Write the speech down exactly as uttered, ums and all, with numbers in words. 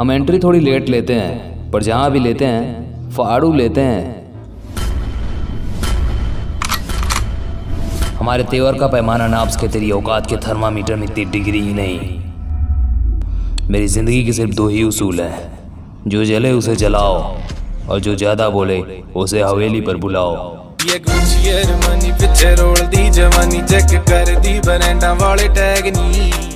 हम एंट्री थोड़ी लेट लेते हैं, पर जहाँ भी लेते हैं फाड़ू लेते हैं। हमारे तेवर का पैमाना नाप्स के तेरी औकात के थर्मामीटर में इतनी डिग्री ही नहीं। मेरी जिंदगी के सिर्फ दो ही उसूल हैं, जो जले उसे जलाओ और जो ज्यादा बोले उसे हवेली पर बुलाओ। ये गुच्ची अरमानी पिछे रोल दी जवानी, चेक कर दी ब्रांडा वाले टैग नी।